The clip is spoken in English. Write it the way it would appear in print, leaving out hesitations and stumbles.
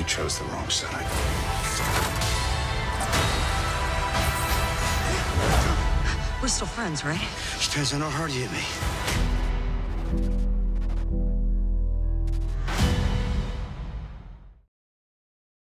chose the wrong side. We're still friends, right? Depends on how hard you hit me.